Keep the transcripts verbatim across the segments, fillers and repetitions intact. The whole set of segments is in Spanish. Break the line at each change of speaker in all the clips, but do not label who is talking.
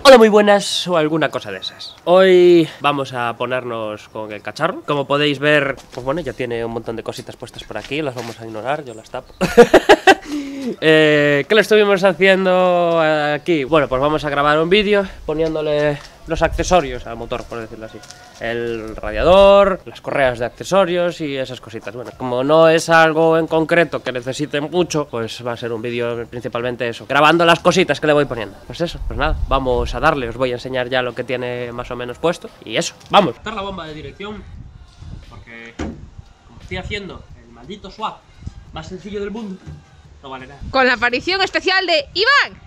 Hola, muy buenas o alguna cosa de esas. Hoy vamos a ponernos con el cacharro. Como podéis ver, pues bueno, ya tiene un montón de cositas puestas por aquí. Las vamos a ignorar, yo las tapo. eh, ¿Qué le estuvimos haciendo aquí? Bueno, pues vamos a grabar un vídeo poniéndole los accesorios al motor, por decirlo así. El radiador, las correas de accesorios y esas cositas. Bueno, como no es algo en concreto que necesite mucho, pues va a ser un vídeo principalmente eso, grabando las cositas que le voy poniendo. Pues eso, pues nada, vamos a darle. Os voy a enseñar ya lo que tiene más o menos puesto. Y eso, vamos. Quitar la bomba de dirección, porque como estoy haciendo el maldito swap más sencillo del mundo, no vale nada.
Con la aparición especial de Iván.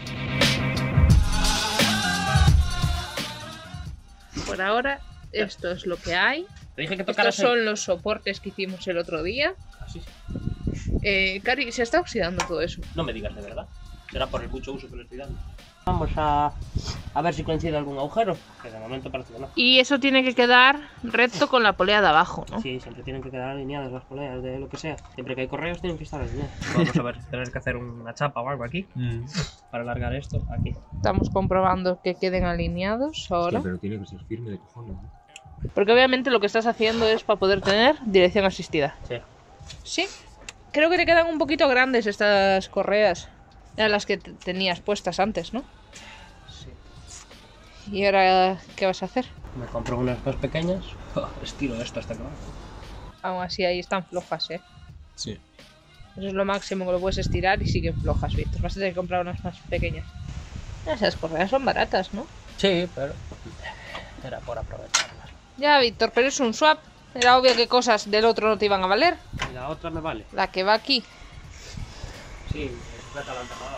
Por ahora, esto es lo que hay.
Te dije que
Estos
tocaras
son los soportes que hicimos el otro día.
Así.
Eh, Cari, se está oxidando todo eso.
No me digas de verdad. Será por el mucho uso que le estoy dando. Vamos a, a ver si coincide algún agujero, que de momento parece que no.
Y eso tiene que quedar recto con la polea de abajo, ¿no?
Sí, siempre tienen que quedar alineadas las poleas de lo que sea. Siempre que hay correos tienen que estar alineadas. Vamos a ver, tener que hacer una chapa o algo aquí mm. para alargar esto aquí.
Estamos comprobando que queden alineados ahora.
Sí, pero tiene que ser firme de cojones, ¿no?
Porque obviamente lo que estás haciendo es para poder tener dirección asistida.
Sí.
Sí. Creo que te quedan un poquito grandes estas correas. Eran las que tenías puestas antes, ¿no?
Sí.
¿Y ahora qué vas a hacer?
Me compro unas más pequeñas. Oh, estiro esto hasta que va.
Aún así ahí están flojas, ¿eh?
Sí.
Eso es lo máximo que lo puedes estirar y siguen flojas, Víctor. Vas a tener que comprar unas más pequeñas. Esas correas son baratas, ¿no?
Sí, pero era por aprovecharlas.
Ya, Víctor, pero es un swap. Era obvio que cosas del otro no te iban a valer.
Y la otra me vale.
La que va aquí.
Sí, sujeta al alternador.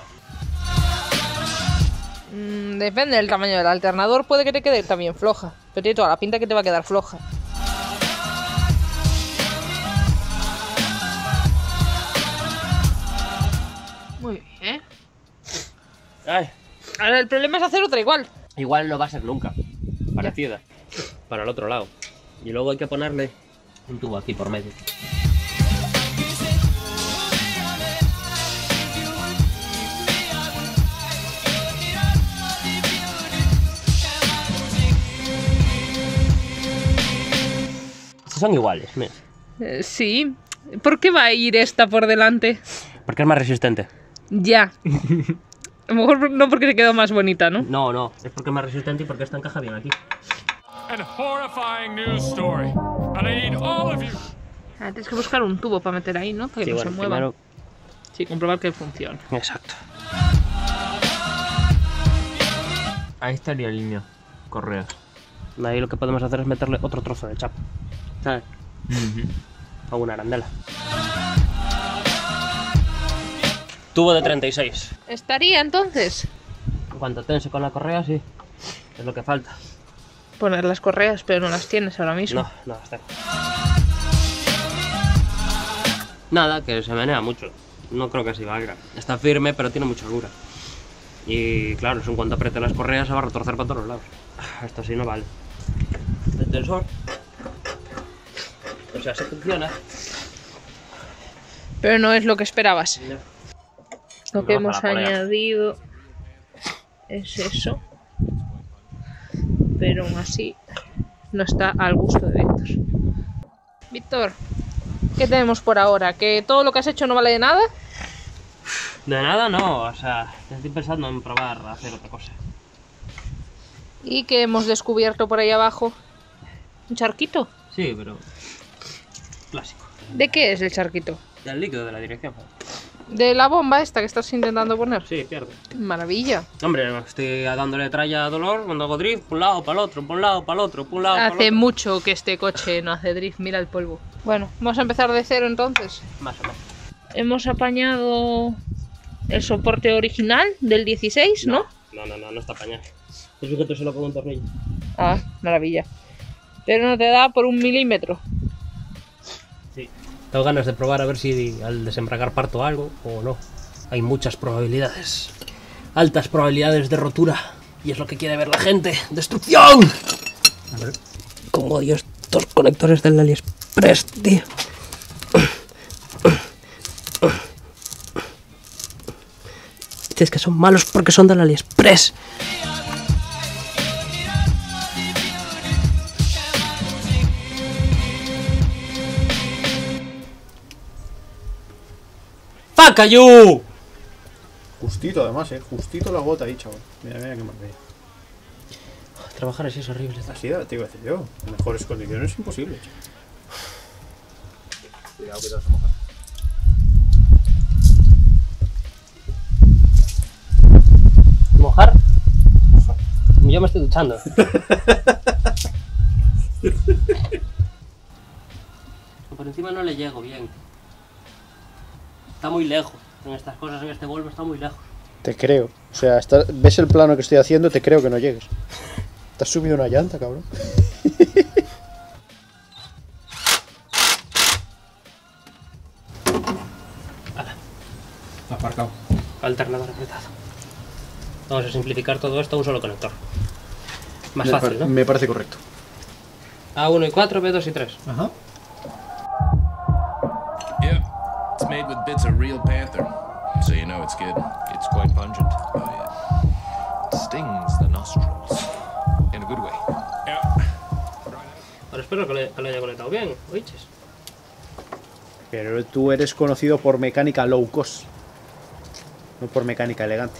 Mm, depende del tamaño del alternador, puede que te quede también floja. Pero tiene toda la pinta que te va a quedar floja. Muy bien.
Ay,
Ahora el problema es hacer otra igual.
igual no va a ser nunca parecida. Para el otro lado. Y luego hay que ponerle un tubo aquí por medio. Son iguales, mira.
Eh, sí. ¿Por qué va a ir esta por delante?
Porque es más resistente.
Ya. A lo mejor no porque te quedó más bonita, ¿no?
No, no, es porque es más resistente y porque esta encaja bien aquí.
Ah, tienes que buscar un tubo para meter ahí, ¿no? Para que
Sí,
no
bueno,
se mueva.
primero...
Sí, comprobar que funciona.
Exacto.
Ahí estaría en línea. Correas.
Ahí lo que podemos hacer es meterle otro trozo de chapa, ¿sabes?
Uh-huh.
O una arandela. Tubo de treinta y seis.
¿Estaría entonces?
En cuanto tense con la correa, sí. Es lo que falta.
Poner las correas, pero no las tienes ahora mismo.
No, no las tengo. Nada, que se menea mucho. No creo que se valga. Está firme, pero tiene mucha holgura. Y claro, eso en cuanto apriete las correas se va a retorcer para todos los lados. Esto sí no vale. El tensor. O sea, se funciona.
Pero no es lo que esperabas.
No.
Lo que
No,
hemos
para la polea.
añadido es eso. Pero aún así no está al gusto de Víctor. Víctor, ¿qué tenemos por ahora? ¿Que todo lo que has hecho no vale de nada?
De nada no, o sea, estoy pensando en probar a hacer otra cosa.
¿Y que hemos descubierto por ahí abajo? ¿Un charquito?
Sí, pero... clásico.
¿De qué es el charquito?
Del líquido de la dirección.
¿De la bomba esta que estás intentando poner?
Sí, pierde.
Maravilla.
Hombre, estoy dándole tralla a dolor cuando hago drift, por un lado, para el otro, por un lado, para el otro, por un lado, para el
Hace
otro.
mucho que este coche no hace drift, mira el polvo. Bueno, vamos a empezar de cero entonces.
Más o menos.
Hemos apañado el soporte original del dieciséis, ¿no?
No, no, no, no está apañado. Es sujeto solo con un tornillo.
Ah, maravilla. Pero no te da por un milímetro.
Sí. Tengo ganas de probar a ver si al desembragar parto algo o no. Hay muchas probabilidades. Altas probabilidades de rotura. Y es lo que quiere ver la gente. ¡Destrucción! A ver. Como odio estos conectores del AliExpress, tío. Es que son malos porque son del AliExpress. ¡Ah, cayó!
Justito además, eh. Justito la gota ahí, chaval. Mira, mira qué maravilla.
Trabajar así es horrible.
Así te iba a decir yo. En mejores condiciones es imposible, chaval. Cuidado que te vas a mojar.
¿Mojar? Yo me estoy duchando. Por encima no le llego bien. Está muy lejos. En estas cosas, en este Volvo está muy lejos.
Te creo. O sea, está, ves el plano que estoy haciendo, te creo que no llegues. ¿Te has subido una llanta, cabrón? Aparcado.
Alternador apretado. Vamos a simplificar todo esto a un solo conector. Más
me
fácil, ¿no?
Me parece correcto.
A uno y cuatro, B dos y tres.
Ajá.
Yep, it's made with bits of real panther, so you know it's good. It's quite pungent. Oh yeah, it stings the nostrils in a good way. Yeah.
Ahora espero que, le, que lo haya conectado bien, oiches.
Pero tú eres conocido por mecánica low cost, no por mecánica elegante.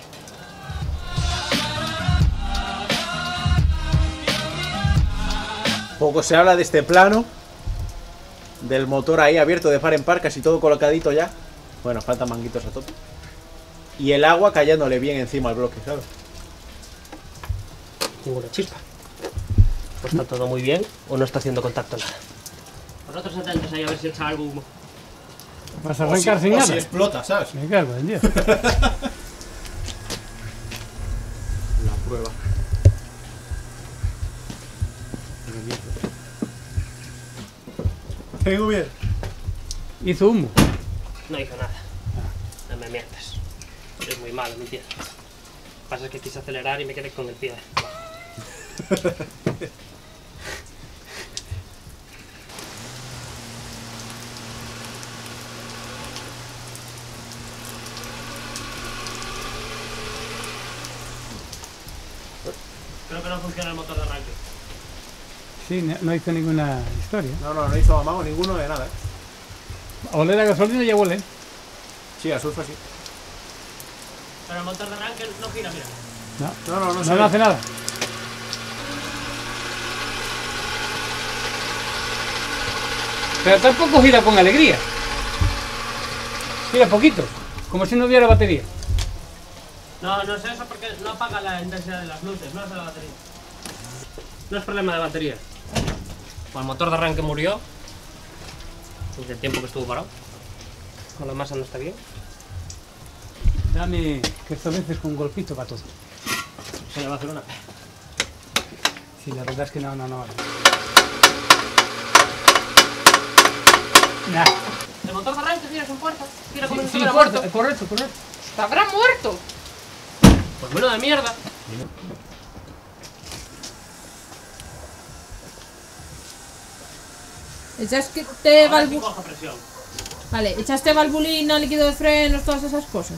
Poco se habla de este plano, del motor ahí abierto de par en par, casi todo colocadito ya. Bueno, faltan manguitos a tope. Y el agua cayéndole bien encima al bloque, ¿sabes?
Ninguna chispa. Pues está todo muy bien o no está haciendo contacto nada. Vosotros atentos ahí a ver si echa algo humo.
Vas a arrancar sin nada.
Si explota, ¿sabes?
Me cago en Dios.
La prueba. Tengo bien.
Hizo humo.
No hizo nada. No me mientas. Es muy malo, ¿me entiendes? Lo que pasa es que quise acelerar y me quedé con el pie abajo. Creo que no funciona el motor de arranque.
Sí, no, no hizo ninguna historia.
No, no, no hizo amago ninguno de nada, ¿eh?
A oler a gasolina ya huele.
Sí, a surf así.
Pero el motor de arranque no gira, mira.
No,
No, no, no,
no,
se
no hace nada. Pero tampoco gira con alegría. Gira poquito, como si no hubiera batería.
No, no es eso porque no apaga la intensidad de las luces, no es de la batería. No es problema de batería. Pues el motor de arranque murió. Desde el tiempo que estuvo parado. Con la masa no está bien.
Dame que esto veces con un golpito para todo.
Se le va a hacer una.
Sí, la verdad es que no, no, no vale. Nah.
El motor de arranque gira sin puerta. Gira como
Sí,
si
sí,
estuviera
correcto,
muerto.
correcto, correcto.
¡Habrá muerto!
Pues menos de mierda.
¿Echaste
Ahora sí
valvu...
coja presión.
Vale, ¿echaste valvulina, líquido de frenos, todas esas cosas?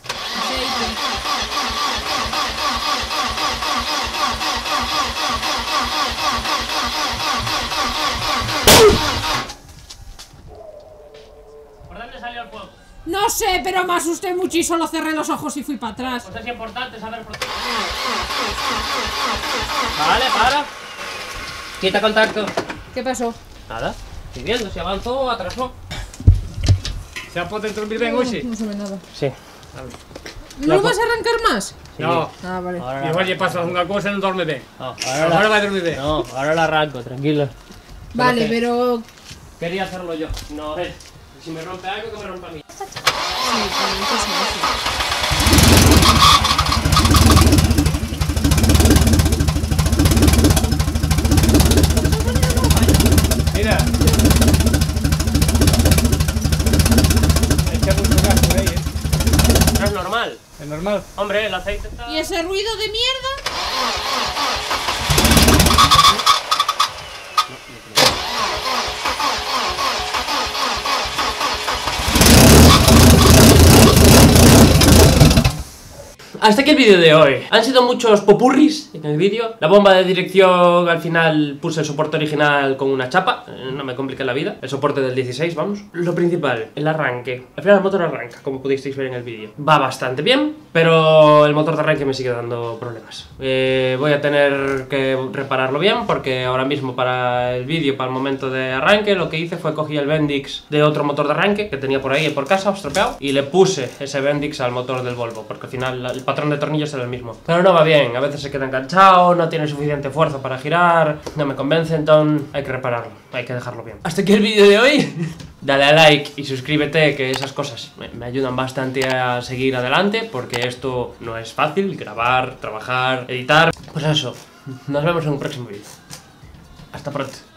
¿Por dónde salió el fuego?
No sé, pero me asusté mucho y solo cerré los ojos y fui para atrás.
Pues es importante saber por qué. Vale, para. Quita contacto.
¿Qué pasó?
Nada. Estoy viendo si avanzó o atrasó.
¿Se ha podido dormir bien hoy?
No se ve nada.
Sí.
¿No lo vas a arrancar más?
No.
Ah, vale.
Ahora
Igual ya pasa una cosa y no duerme bien.
No,
Ahora,
ahora,
va a dormir bien.
no, ahora lo arranco, tranquilo.
Vale,
que-
pero...
Quería hacerlo yo. No, a ver. Si me rompe algo, que me rompa a mí.
Mira. Echa mucho gas por ahí, ¿eh?
No es normal.
Es normal.
Hombre, el aceite está...
¿Y ese ruido de mierda?
hasta aquí el vídeo de hoy. Han sido muchos popurris en el vídeo. La bomba de dirección al final puse el soporte original con una chapa. No me compliqué la vida. El soporte del dieciséis, vamos. Lo principal, el arranque. Al final el motor arranca, como pudisteis ver en el vídeo. Va bastante bien, pero el motor de arranque me sigue dando problemas. Eh, voy a tener que repararlo bien, porque ahora mismo para el vídeo, para el momento de arranque, lo que hice fue cogí el Bendix de otro motor de arranque que tenía por ahí por casa, estropeado, y le puse ese Bendix al motor del Volvo, porque al final el patrón de tornillos era el mismo. Pero no va bien, a veces se queda enganchado, no tiene suficiente fuerza para girar, no me convence, entonces hay que repararlo, hay que dejarlo bien. Hasta aquí el vídeo de hoy. Dale a like y suscríbete, que esas cosas me, me ayudan bastante a seguir adelante, porque esto no es fácil, grabar, trabajar, editar. Pues eso, nos vemos en un próximo vídeo. Hasta pronto.